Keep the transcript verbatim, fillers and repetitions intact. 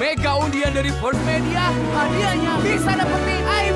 mega undian dari First Media, hadiahnya bisa dapetin